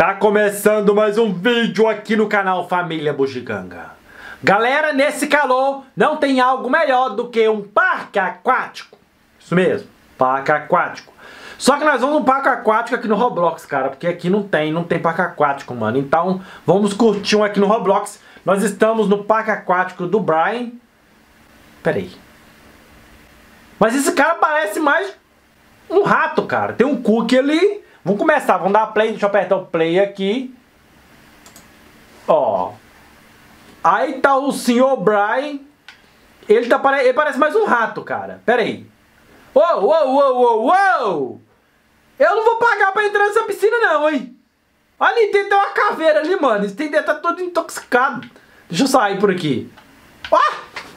Tá começando mais um vídeo aqui no canal Família Bugiganga. Galera, nesse calor não tem algo melhor do que um parque aquático. Isso mesmo, parque aquático. Só que nós vamos num parque aquático aqui no Roblox, cara, porque aqui não tem parque aquático, mano. Então vamos curtir um aqui no Roblox. Nós estamos no parque aquático do Brian. Pera aí. Mas esse cara parece mais um rato, cara. Tem um cookie ali. Vamos começar, vamos dar play. Deixa eu apertar o play aqui. Ó. Aí tá o senhor Brian. Ele parece mais um rato, cara. Pera aí. Uou, uou, uou, uou, uou. Eu não vou pagar pra entrar nessa piscina não, hein. Ali tem uma caveira ali, mano. Esse tem deve estar todo intoxicado. Deixa eu sair por aqui. Ah!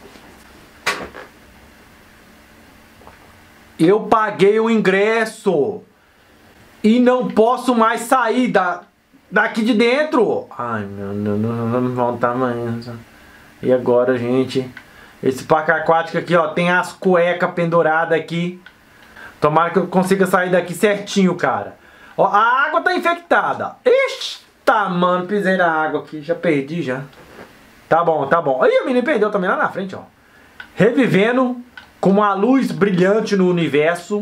Eu paguei o ingresso. E não posso mais sair daqui de dentro. Ai, meu Deus, não volta mais. E agora, gente? Esse parque aquático aqui, ó, tem as cuecas penduradas aqui. Tomara que eu consiga sair daqui certinho, cara. Ó, a água tá infectada. Ixi, tá, mano, pisei na água aqui. Já perdi, já. Tá bom, tá bom. Aí a menina perdeu também lá na frente, ó. Revivendo com uma luz brilhante no universo.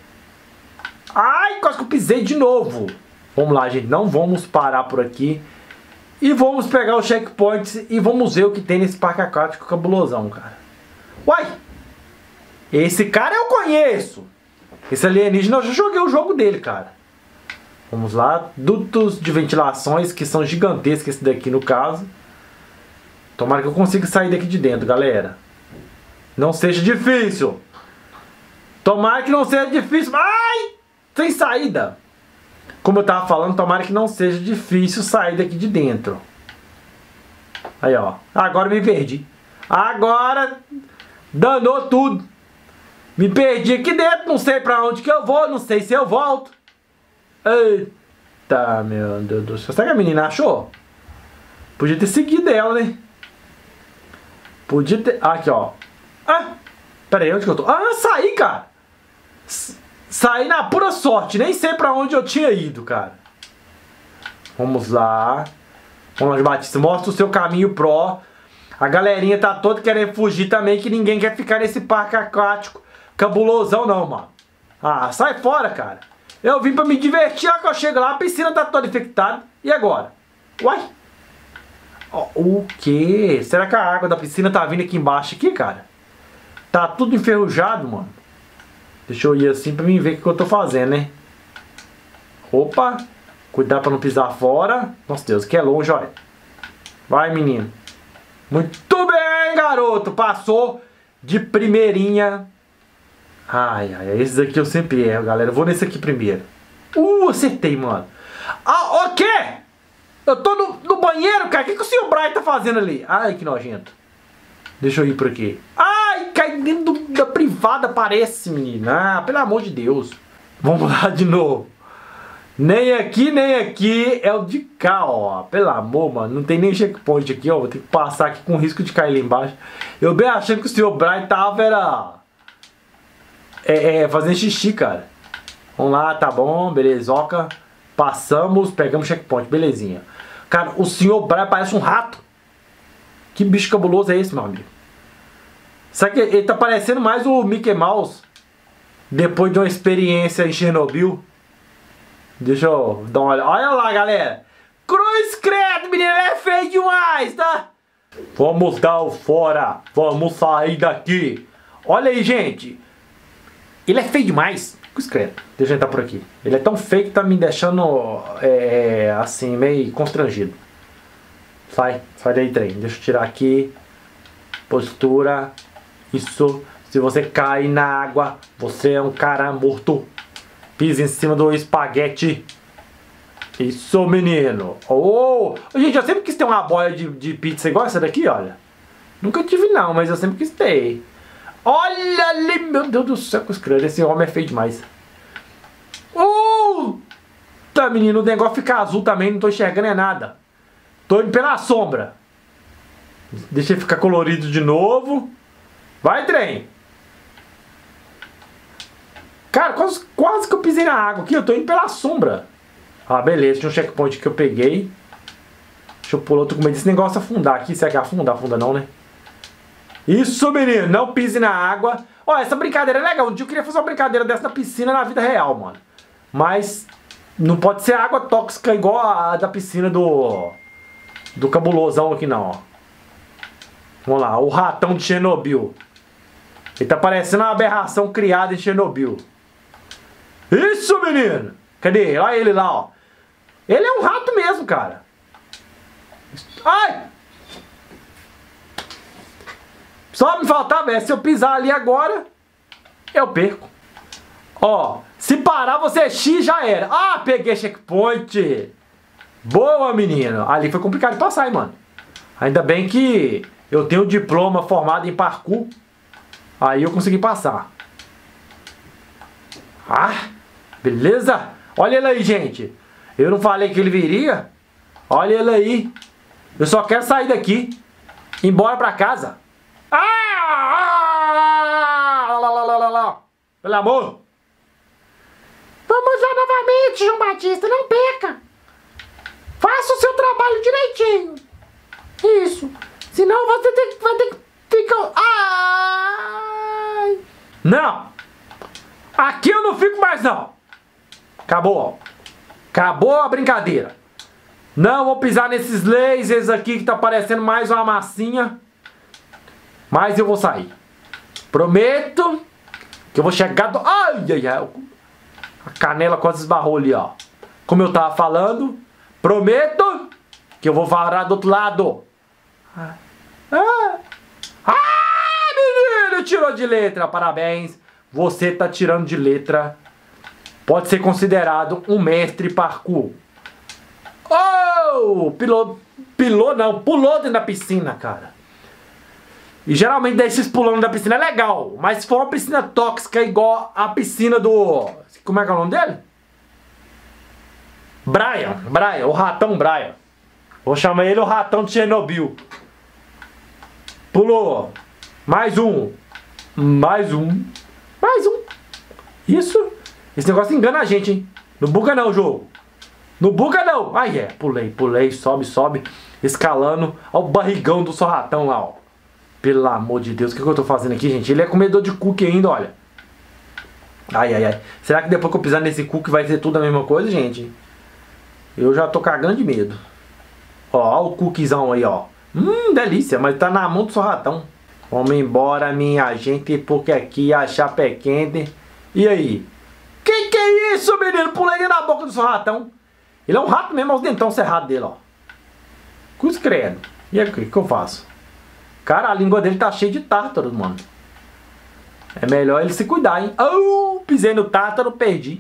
Ai, quase que eu pisei de novo. Vamos lá, gente. Não vamos parar por aqui. E vamos pegar os checkpoints e vamos ver o que tem nesse parque aquático cabulosão, cara. Uai! Esse cara eu conheço. Esse alienígena eu já joguei o jogo dele, cara. Vamos lá. Dutos de ventilações que são gigantescos, esse daqui no caso. Tomara que eu consiga sair daqui de dentro, galera. Não seja difícil. Tomara que não seja difícil. Ai! Sem saída. Como eu tava falando, tomara que não seja difícil sair daqui de dentro. Aí, ó. Agora me perdi. Agora danou tudo. Me perdi aqui dentro. Não sei pra onde que eu vou. Não sei se eu volto. Eita, meu Deus do céu. Será que a menina achou? Podia ter seguido ela, né? Podia ter... Aqui, ó. Ah, pera aí, onde que eu tô? Ah, saí, cara. Saí na pura sorte, nem sei pra onde eu tinha ido, cara. Vamos lá. Vamos lá, Batista, mostra o seu caminho pro. A galerinha tá toda querendo fugir também, que ninguém quer ficar nesse parque aquático cabulosão não, mano. Ah, sai fora, cara. Eu vim pra me divertir, ó, que eu chego lá, a piscina tá toda infectada. E agora? Uai? O quê? Será que a água da piscina tá vindo aqui embaixo aqui, cara? Tá tudo enferrujado, mano. Deixa eu ir assim pra mim ver o que eu tô fazendo, né? Opa! Cuidado pra não pisar fora. Nossa Deus, que é longe, olha. Vai, menino. Muito bem, garoto. Passou de primeirinha. Ai, ai, esse daqui eu sempre erro, galera. Eu vou nesse aqui primeiro. Acertei, mano. Ah, o quê? Eu tô no banheiro, cara. O que o senhor Brian tá fazendo ali? Ai, que nojento. Deixa eu ir por aqui. Ai, cai dentro da privada, parece, menina. Ah, pelo amor de Deus. Vamos lá de novo. Nem aqui é o de cá, ó. Pelo amor, mano. Não tem nem checkpoint aqui, ó. Vou ter que passar aqui com risco de cair lá embaixo. Eu bem achando que o senhor Brian tava, fazendo xixi, cara. Vamos lá, tá bom, belezoca. Passamos, pegamos checkpoint, belezinha. Cara, o senhor Brian parece um rato. Que bicho cabuloso é esse, meu amigo? Sabe que ele tá parecendo mais o Mickey Mouse depois de uma experiência em Chernobyl? Deixa eu dar uma olhada. Olha lá, galera. Cruz credo, menino. Ele é feio demais, tá? Vamos dar o fora. Vamos sair daqui. Olha aí, gente. Ele é feio demais. Cruz credo. Deixa eu entrar por aqui. Ele é tão feio que tá me deixando assim, meio constrangido. Sai daí, trem. Deixa eu tirar aqui. Postura. Isso. Se você cair na água, você é um cara morto. Pisa em cima do espaguete. Isso, menino. Oh! Gente, eu sempre quis ter uma boia de pizza igual essa daqui, olha. Nunca tive não, mas eu sempre quis ter. Olha ali, meu Deus do céu. Esse homem é feio demais. Tá, menino. O negócio fica azul também. Não tô enxergando nada. Tô indo pela sombra. Deixa ele ficar colorido de novo. Vai, trem. Cara, quase que eu pisei na água aqui. Eu tô indo pela sombra. Ah, beleza, tinha um checkpoint que eu peguei. Deixa eu pular, eu tô com medo desse negócio afundar aqui. Será que afunda? Afunda não, né? Isso, menino, não pise na água. Ó, essa brincadeira é legal. Um dia eu queria fazer uma brincadeira dessa na piscina na vida real, mano. Mas não pode ser água tóxica igual a da piscina do cabulosão aqui não, ó. Vamos lá, o ratão de Chernobyl. Ele tá parecendo uma aberração criada em Chernobyl. Isso, menino! Cadê? Olha ele lá, ó. Ele é um rato mesmo, cara. Ai! Só me faltava, se eu pisar ali agora, eu perco. Ó, se parar você é X, já era. Ah, peguei checkpoint. Boa, menino. Ali foi complicado de passar, hein, mano. Ainda bem que eu tenho diploma formado em parkour. Aí eu consegui passar. Ah, beleza? Olha ele aí, gente. Eu não falei que ele viria? Olha ele aí. Eu só quero sair daqui. Ir embora pra casa. Pelo amor. Vamos lá novamente, João Batista, não perca. Faça o seu trabalho direitinho. Isso. Senão você vai ter que ficar... Ai! Não. Aqui eu não fico mais, não. Acabou. Acabou a brincadeira. Não vou pisar nesses lasers aqui que tá parecendo mais uma massinha. Mas eu vou sair. Prometo que eu vou chegar do... Ai, ai, ai. A canela quase esbarrou ali, ó. Como eu tava falando, prometo que eu vou varar do outro lado. Menino, tirou de letra. Parabéns. Você tá tirando de letra. Pode ser considerado um mestre parkour. Oh! Pulou dentro da piscina, cara. E geralmente desses pulando da piscina é legal. Mas se for uma piscina tóxica igual a piscina do... Como é que é o nome dele? Brian, o ratão Brian. Vou chamar ele o ratão de Chernobyl. Pulou. Mais um. Isso. Esse negócio engana a gente, hein? Não buga não o jogo. Não buga não. Aí é. Pulei. Sobe. Escalando. Olha o barrigão do seu ratão lá, ó. Pelo amor de Deus. O que eu tô fazendo aqui, gente? Ele é comedor de cookie ainda, olha. Ai. Será que depois que eu pisar nesse cookie vai ser tudo a mesma coisa, gente? Eu já tô cagando de medo. Ó o cookiezão aí, ó. Delícia. Mas tá na mão do seu ratão. Vamos embora, minha gente, porque aqui a chapa é quente. E aí? Que é isso, menino? Pulei na boca do seu ratão. Ele é um rato mesmo, olha os dentão cerrados dele, ó. Cruz credo. E aí, o que eu faço? Cara, a língua dele tá cheia de tártaro, mano. É melhor ele se cuidar, hein? Pisei no tártaro, perdi.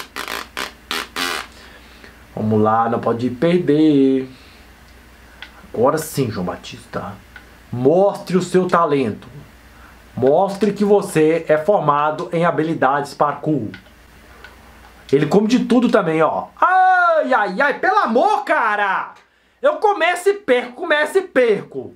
Vamos lá, não pode perder. Agora sim, João Batista. Mostre o seu talento. Mostre que você é formado em habilidades parkour. Ele come de tudo também, ó. Ai, pelo amor, cara! Eu começo e perco.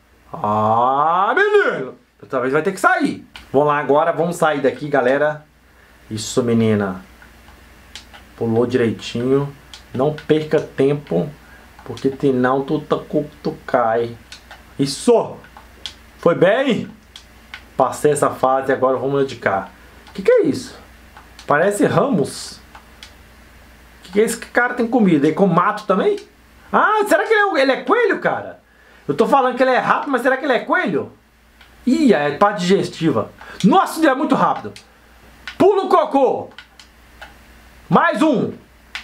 Menino! Talvez vai ter que sair. Vamos lá agora, vamos sair daqui, galera. Isso, menina. Pulou direitinho. Não perca tempo, porque senão tu cai. Isso! Foi bem? Passei essa fase, agora vamos de cá. Que é isso? Parece ramos. Que esse cara tem comida? Ele come mato também? Será que ele é coelho, cara? Eu tô falando que ele é rato, mas será que ele é coelho? Ih, é parte digestiva. Nossa, ele é muito rápido. Pula o cocô. Mais um.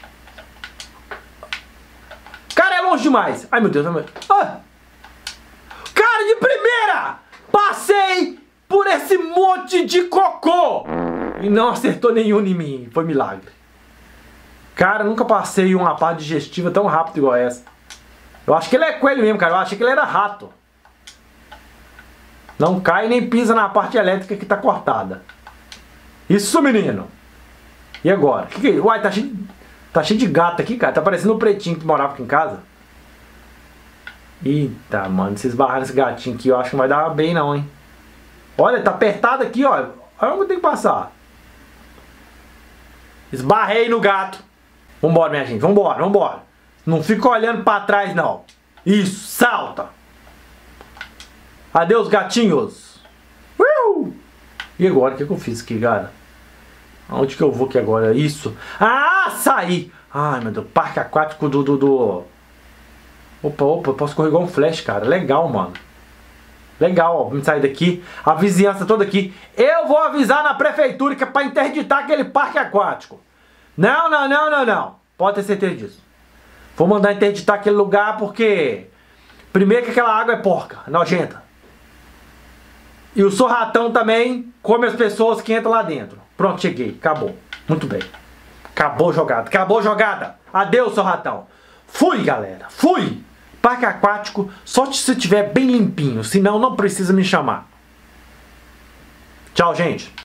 Cara, é longe demais. Ai, meu Deus. Cara, de primeira. Passei por esse monte de cocô. E não acertou nenhum em mim. Foi milagre. Cara, nunca passei uma parte digestiva tão rápido igual essa. Eu acho que ele é coelho mesmo, cara. Eu achei que ele era rato. Não cai nem pisa na parte elétrica que tá cortada. Isso, menino. E agora? Que é isso? Uai, tá cheio de gato aqui, cara. Tá parecendo um pretinho que morava aqui em casa. Eita, mano. Se esbarrar nesse gatinho aqui, eu acho que não vai dar bem não, hein. Olha, tá apertado aqui, ó. Olha onde eu tenho que passar. Esbarrei no gato. Vambora, minha gente. Vambora, vambora. Não fica olhando pra trás, não. Isso, salta. Adeus, gatinhos. E agora, o que eu fiz aqui, cara? Aonde que eu vou aqui agora? Isso. Ah, saí. Ai, meu Deus. Parque aquático do... Opa, eu posso correr igual um flash, cara. Legal, mano. Legal, ó. Vamos sair daqui. A vizinhança toda aqui. Eu vou avisar na prefeitura que é pra interditar aquele parque aquático. Não, não, não, não, não. Pode ter certeza disso. Vou mandar interditar aquele lugar porque... Primeiro que aquela água é porca, nojenta. E o sorratão também come as pessoas que entram lá dentro. Pronto, cheguei. Acabou. Muito bem. Acabou a jogada. Acabou a jogada. Adeus, sorratão. Fui, galera. Fui. Parque aquático só se estiver bem limpinho. Senão não precisa me chamar. Tchau, gente.